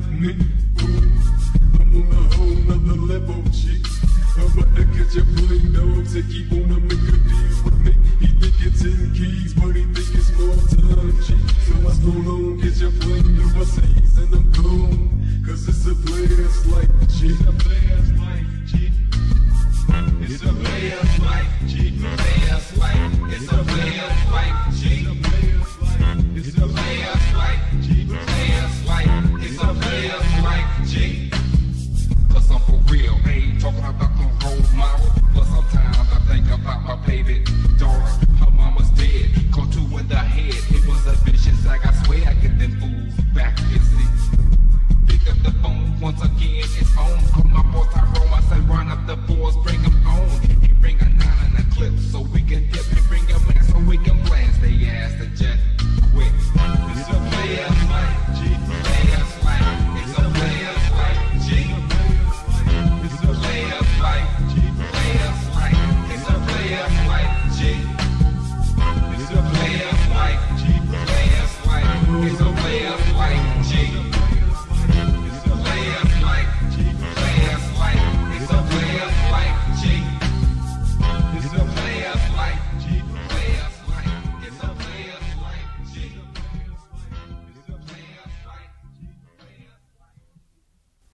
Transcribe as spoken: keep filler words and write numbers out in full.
me. Ooh, I'm on a whole nother level, G. I'm about to catch a plane, dog, so keep wanna make a deal with me. He think it's ten keys, but he think it's more time, G. So I slow on, catch a plane overseas, and I'm gone. Cause it's a player's life, G. It's a player's life, G. It's a player's life, G. Player's life. It's a